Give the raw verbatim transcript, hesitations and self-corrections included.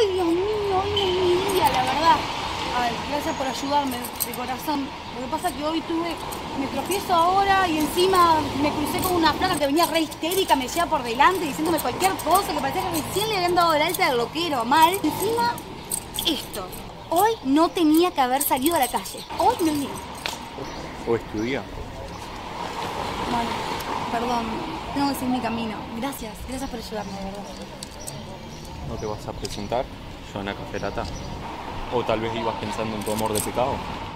Ay, Dios mío, hoy no es mi día, la verdad. Ay, gracias por ayudarme, de corazón. Lo que pasa es que hoy tuve, me tropiezo ahora y encima me crucé con una flaca que venía re histérica, me lleva por delante diciéndome cualquier cosa, que parecía que recién le habían dado el alta del loquero, mal. Encima, esto. Hoy no tenía que haber salido a la calle. Hoy no es mi día. ¿O estudia? Bueno, perdón, tengo que seguir mi camino. Gracias, gracias por ayudarme, de verdad. ¿No te vas a presentar, Joana Caferata? ¿O tal vez ibas pensando en tu amor de pecado?